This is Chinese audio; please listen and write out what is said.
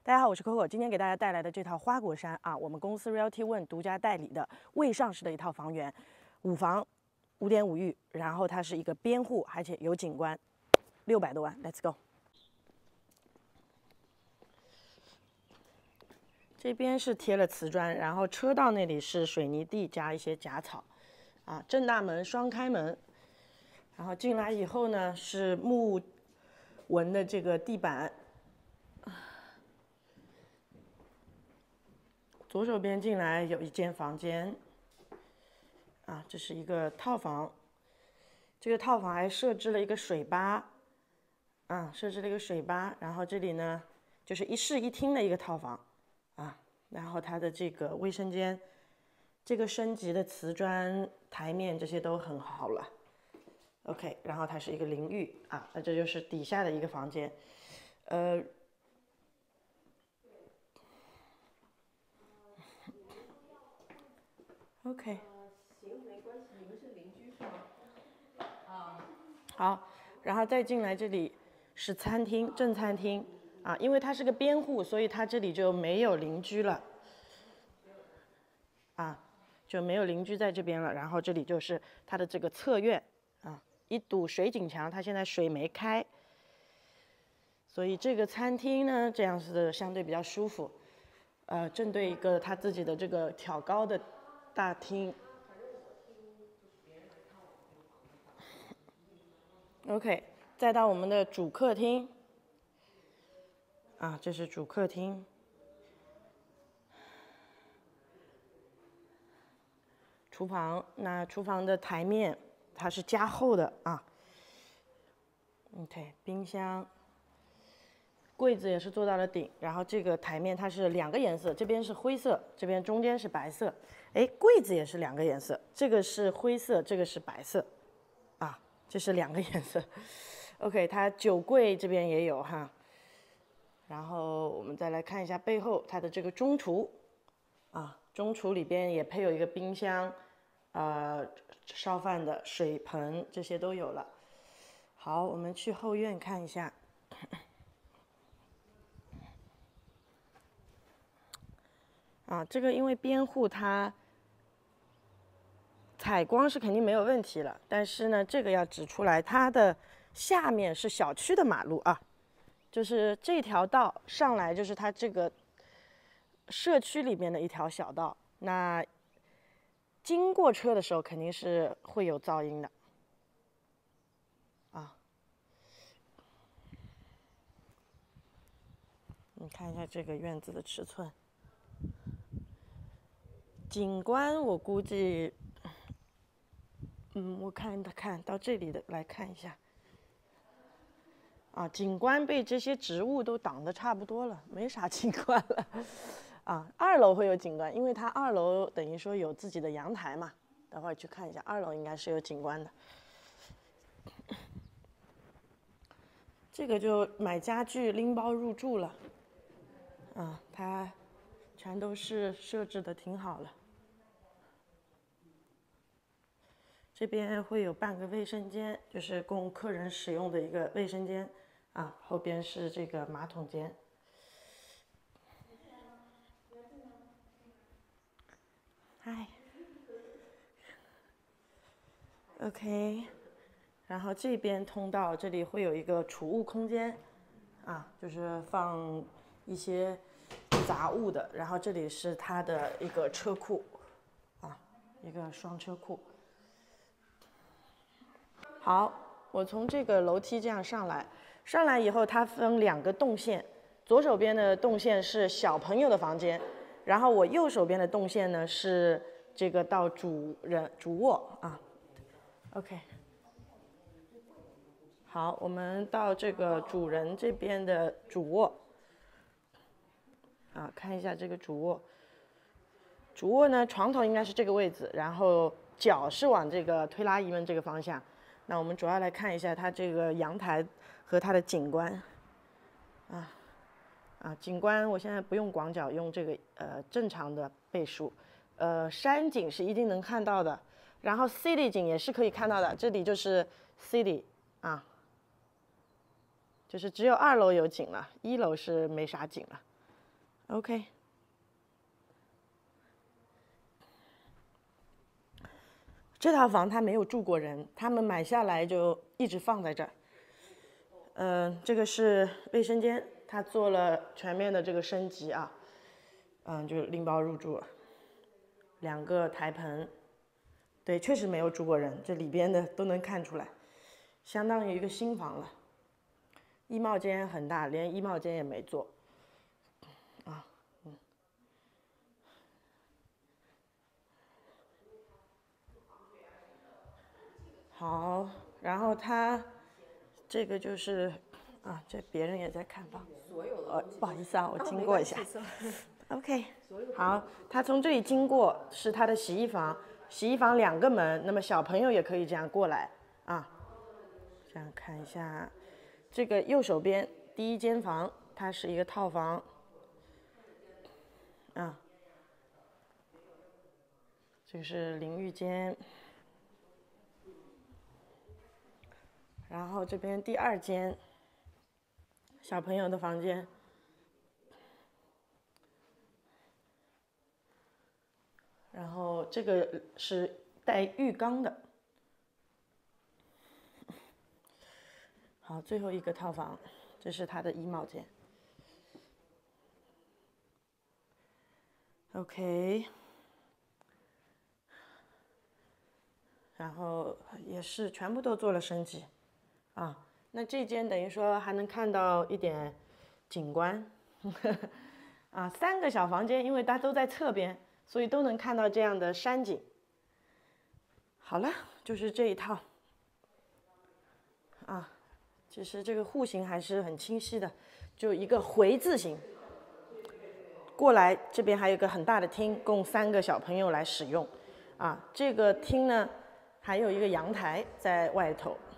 大家好，我是 Coco， 今天给大家带来的这套花果山啊，我们公司 Realty One 独家代理的未上市的一套房源，5房，5.5浴，然后它是一个边户，而且有景观，600多万 ，Let's go。这边是贴了瓷砖，然后车道那里是水泥地加一些假草，啊，正大门双开门，然后进来以后呢是木纹的这个地板。 左手边进来有一间房间，啊，这是一个套房。这个套房还设置了一个水吧，啊，设置了一个水吧。然后这里呢，就是一室一厅的一个套房，啊，然后它的这个卫生间，这个升级的瓷砖台面这些都很好了。OK， 然后它是一个淋浴啊，那这就是底下的一个房间，OK， 行，没关系，你们是邻居是吗？啊， 好，然后再进来这里是餐厅，正餐厅啊，因为它是个边户，所以它这里就没有邻居了，啊，就没有邻居在这边了。然后这里就是它的这个侧院啊，一堵水景墙，它现在水没开，所以这个餐厅呢，这样是相对比较舒服，正对一个它自己的这个挑高的大厅。OK， 再到我们的主客厅，啊，这是主客厅。厨房，那厨房的台面它是加厚的啊。OK， 冰箱，柜子也是做到了顶，然后这个台面它是2个颜色，这边是灰色，这边中间是白色。哎，柜子也是2个颜色，这个是灰色，这个是白色，啊，这是2个颜色。OK， 它酒柜这边也有哈。然后我们再来看一下背后它的这个中厨，啊，中厨里边也配有一个冰箱，烧饭的水盆这些都有了。好，我们去后院看一下。啊，这个因为边户它采光是肯定没有问题了，但是呢，这个要指出来，它的下面是小区的马路啊，就是这条道上来就是它这个社区里面的一条小道，那经过车的时候肯定是会有噪音的，啊，你看一下这个院子的尺寸，景观我估计。我看到这里的来看一下，啊，景观被这些植物都挡得差不多了，没啥景观了，啊，2楼会有景观，因为它2楼等于说有自己的阳台嘛，等会儿去看一下，2楼应该是有景观的。这个就买家具拎包入住了，啊，它全都是设置的挺好了。这边会有半个卫生间，就是供客人使用的一个卫生间，啊，后边是这个马桶间。嗨 ，OK， 然后这边通道这里会有一个储物空间，啊，就是放一些杂物的，然后这里是它的一个车库，啊，一个双车库。好，我从这个楼梯这样上来，上来以后它分2个动线，左手边的动线是小朋友的房间，然后我右手边的动线呢是这个到主卧啊。OK， 好，我们到这个主人这边的主卧，啊，看一下这个主卧。主卧呢，床头应该是这个位置，然后脚是往这个推拉移门这个方向。那我们主要来看一下它这个阳台和它的景观，景观我现在不用广角，用这个正常的倍数，山景是一定能看到的，然后 city 景也是可以看到的，这里就是 city 啊，就是只有2楼有景了，1楼是没啥景了。 OK。这套房他没有住过人，他们买下来就一直放在这儿。这个是卫生间，他做了全面的这个升级啊。就拎包入住了，2个台盆，对，确实没有住过人，这里边的都能看出来，相当于一个新房了。衣帽间很大，连衣帽间也没做。好，然后它这个就是这别人也在看房。 所有的不好意思啊，我经过一下。OK， 所好，它从这里经过是它的洗衣房，洗衣房2个门，那么小朋友也可以这样过来啊。这样看一下，这个右手边第1间房，它是一个套房啊。这个是淋浴间。然后这边第2间，小朋友的房间。然后这个是带浴缸的。好，最后一个套房，这是它的衣帽间。OK。然后也是全部都做了升级。那这间等于说还能看到一点景观3个小房间，因为它都在侧边，所以都能看到这样的山景。好了，就是这一套其实这个户型还是很清晰的，就一个回字形。过来这边还有一个很大的厅，供3个小朋友来使用这个厅呢还有一个阳台在外头。